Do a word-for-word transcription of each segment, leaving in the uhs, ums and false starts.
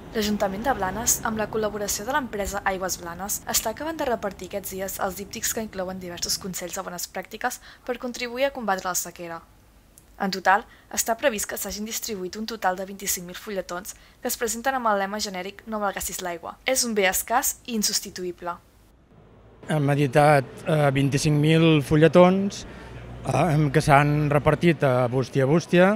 L'Ajuntament de Blanes, amb la col·laboració de l'empresa Aigües Blanes, està acabant de repartir aquests dies els díptics que inclouen diversos consells de bones pràctiques per contribuir a combatre la sequera. En total, està previst que s'hagin distribuït un total de vint-i-cinc mil fulletons que es presenten amb el lema genèric "No malgastis l'aigua". És un bé escàs i insubstituïble. Hem editat eh, vint-i-cinc mil fulletons eh, que s'han repartit a bústia a bústia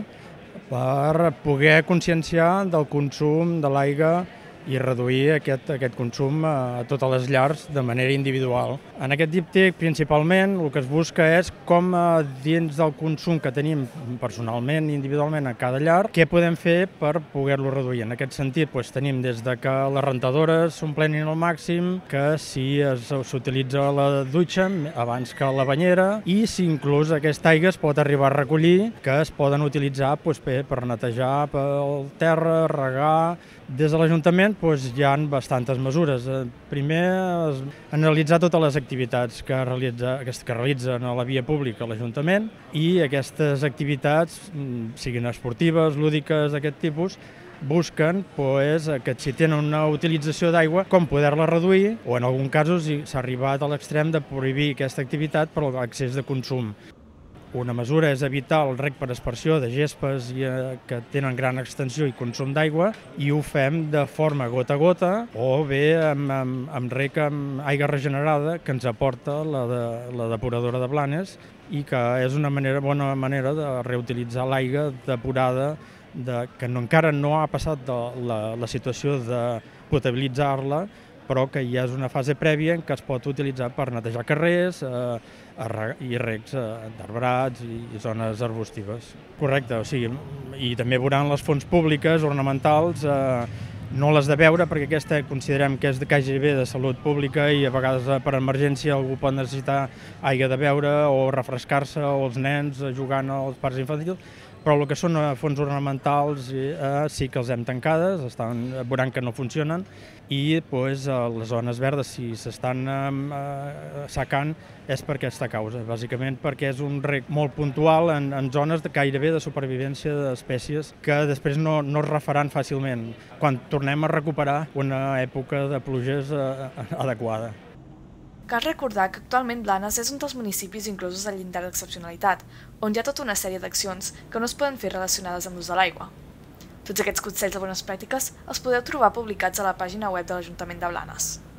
per poder conscienciar del consum de l'aigua i reduir aquest, aquest consum a totes les llars de manera individual. En aquest díptic, principalment, el que es busca és com dins del consum que tenim personalment i individualment a cada llar, què podem fer per poder-lo reduir. En aquest sentit, doncs, tenim des de que les rentadores s'omplenin al màxim, que si s'utilitza la dutxa abans que la banyera i si inclús aquesta aigua es pot arribar a recollir, que es poden utilitzar doncs, per netejar pel terra, regar. Des de l'Ajuntament doncs, hi ha bastantes mesures. Primer, analitzar totes les activitats que realitza, que realitzen a la via pública l'Ajuntament i aquestes activitats, siguin esportives, lúdiques, d'aquest tipus, busquen doncs, que si tenen una utilització d'aigua, com poder-la reduir, o en alguns casos s'ha arribat a l'extrem de prohibir aquesta activitat per l'excés de consum. Una mesura és evitar el rec per aspersió de gespes que tenen gran extensió i consum d'aigua i ho fem de forma gota a gota o bé amb, amb, amb rec amb aigua regenerada que ens aporta la, de, la depuradora de Blanes i que és una manera, bona manera de reutilitzar l'aigua depurada de, que no, encara no ha passat de la, la situació de potabilitzar-la, però que ja és una fase prèvia en què es pot utilitzar per netejar carrers eh, i recs eh, d'arbrats i zones arbustives. Correcte, o sigui, i també veuran les fonts públiques ornamentals, eh, no les de beure, perquè aquesta considerem que és de gairebé de salut pública i a vegades per emergència algú pot necessitar aigua de beure o refrescar-se o els nens jugant als parcs infantils, però el que són fonts ornamentals eh, sí que els hem tancades, estan, veuran que no funcionen i doncs, les zones verdes, si s'estan eh, secant, és per aquesta causa, bàsicament perquè és un rec molt puntual en, en zones de, gairebé de supervivència d'espècies que després no, no es refaran fàcilment quan tornem a recuperar una època de pluges eh, adequada. Cal recordar que actualment Blanes és un dels municipis inclosos al llindar d'excepcionalitat, on hi ha tota una sèrie d'accions que no es poden fer relacionades amb l'ús de l'aigua. Tots aquests consells de bones pràctiques els podeu trobar publicats a la pàgina web de l'Ajuntament de Blanes.